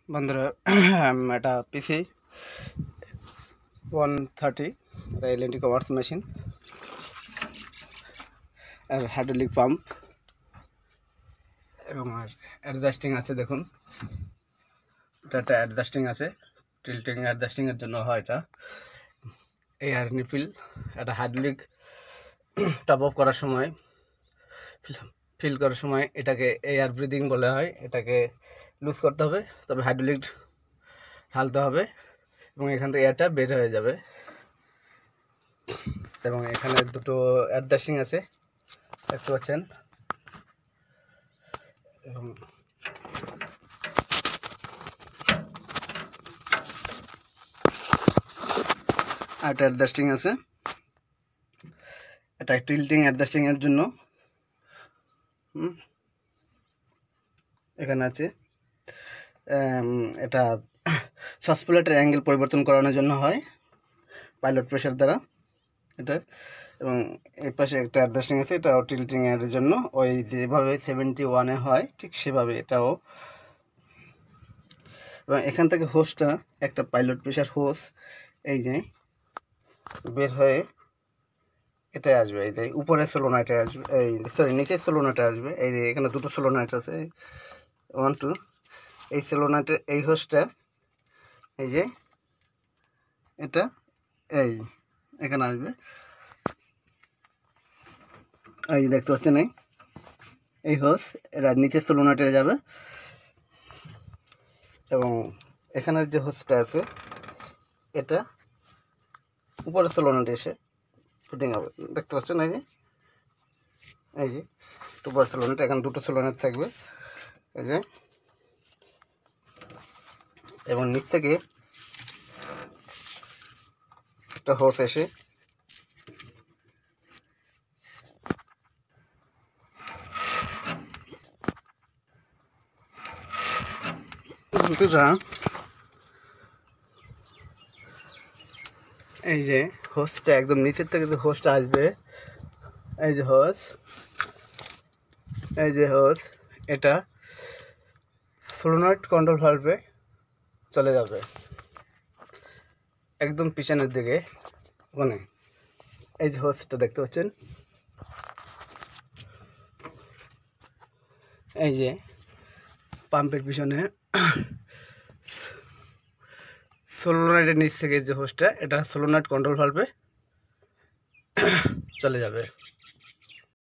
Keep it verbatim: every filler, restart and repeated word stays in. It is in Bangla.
বন্ধুরা এটা PC one thirty L&T covers machine আর হাইড্রোলিক পাম্প এবং আর অ্যাডজাস্টিং আছে। দেখুন এটা একটা অ্যাডজাস্টিং আছে, টিল্টিং অ্যাডজাস্টিং এর জন্য হয় এটা। এয়ার নিপিল এটা হাইড্রোলিক টপ আপ করার সময় ফিল করার সময় এটাকে এয়ার ব্রিদিং বলা হয়। এটাকে লুজ করতে হবে, তবে হাইড্রোলিক ঢালতে হবে এবং এখান থেকে এয়ারটা বের হয়ে যাবে। এবং এখানে দুটো অ্যাডজাস্টিং আছে দেখতে পাচ্ছেন, এবং আরেকটা অ্যাডজাস্টিং আছে। এটা টিল্টিং অ্যাডজাস্টিং এর জন্য এখানে আছে। এটা সাসপ্লেটের অ্যাঙ্গেল পরিবর্তন করানোর জন্য হয় পাইলট প্রেসার দ্বারা এটা। এবং এর পাশে একটা অ্যাডজাস্টিং আছে, এটাও টিল্টিং এর জন্য, ওই যেভাবে সেভেন্টি ওয়ানে হয় ঠিক সেভাবে এটাও। এবং এখান থেকে হোসটা একটা পাইলট প্রেসার হোস এই যে বের হয়ে এটাই আসবে, এই যে উপরে সোলোনাইটে আসবে, এই সরি নিচে সোলোনাইটে আসবে। এই যে এখানে দুটো সোলোনাইট আছে, ওয়ান টু। এই সোলোনাইটের এই হোসটা এই যে এটা এই এখানে আসবে, এই দেখতে পাচ্ছেন এই এই হোস এটা নিচে সোলোনাইটে যাবে। এবং এখানের যে হোসটা আছে এটা উপরে সোলোনাইটে এসে ফিটিং হবে, দেখতে পাচ্ছেন এই যে এই যে উপরে সোলোনাইট। এখানে দুটো সোলোনাইট থাকবে এই যে, এবং নিচ থেকে একটা হোস এসে এই যে হোসটা একদম নিচের থেকে যে হোসটা আসবে, এই যে হোস এই যে হোস এটা সোলোনয়েড কন্ট্রোল ভালভে চলে যাবে একদম পিছনের দিকে। ওখানে এই যে হোসটা দেখতে পাচ্ছেন, এই যে পাম্পের পিছনে সোলোনয়েডের নিচ থেকে যে হোসটা এটা সোলোনয়েড কন্ট্রোল ভালভে চলে যাবে।